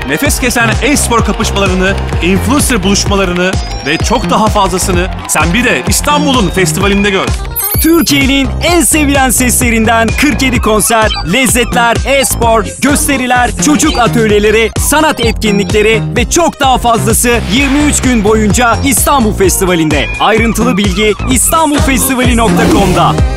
nefes kesen e-spor kapışmalarını, influencer buluşmalarını ve çok daha fazlasını sen bir de İstanbul'un festivalinde gör. Türkiye'nin en sevilen seslerinden 47 konser, lezzetler, e-spor, gösteriler, çocuk atölyeleri, sanat etkinlikleri ve çok daha fazlası 23 gün boyunca İstanbul Festivali'nde. Ayrıntılı bilgi istanbulfestivali.com'da.